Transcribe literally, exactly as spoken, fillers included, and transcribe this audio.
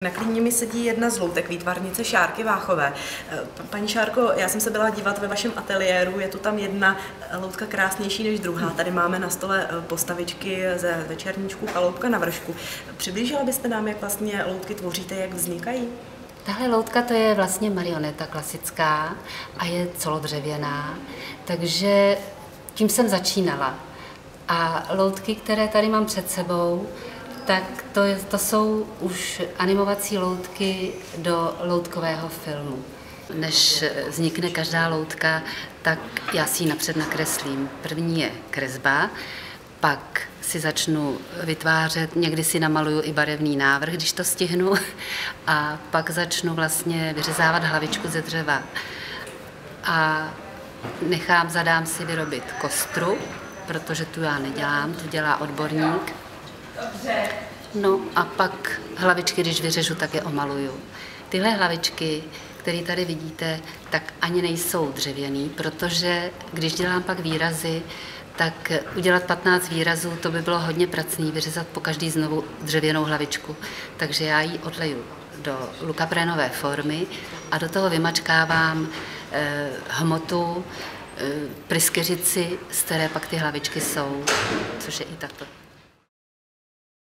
Na klíně mi sedí jedna z loutek, výtvarnice Šárky Váchové. Paní Šárko, já jsem se byla dívat ve vašem ateliéru, je tu tam jedna loutka krásnější než druhá. Tady máme na stole postavičky ze večerníčku Chaloupka na vršku. Přiblížila byste nám, jak vlastně loutky tvoříte, jak vznikají? Tahle loutka to je vlastně marioneta klasická a je celodřevěná, takže tím jsem začínala. A loutky, které tady mám před sebou, tak to, je, to jsou už animovací loutky do loutkového filmu. Než vznikne každá loutka, tak já si ji napřed nakreslím. První je kresba, pak si začnu vytvářet, někdy si namaluju i barevný návrh, když to stihnu, a pak začnu vlastně vyřezávat hlavičku ze dřeva. A nechám, zadám si vyrobit kostru, protože tu já nedělám, tu dělá odborník. No a pak hlavičky, když vyřežu, tak je omaluju. Tyhle hlavičky, které tady vidíte, tak ani nejsou dřevěný, protože když dělám pak výrazy, tak udělat patnáct výrazů, to by bylo hodně pracný, vyřezat po každý znovu dřevěnou hlavičku. Takže já ji odleju do lukaprénové formy a do toho vymačkávám eh, hmotu, eh, pryskyřici, z které pak ty hlavičky jsou, což je i tato.